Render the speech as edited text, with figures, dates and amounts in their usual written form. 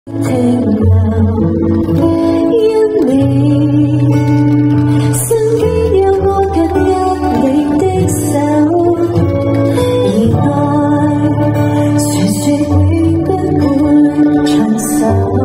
停留，因你身邊有我緊握你的手，而愛說永不會長壽。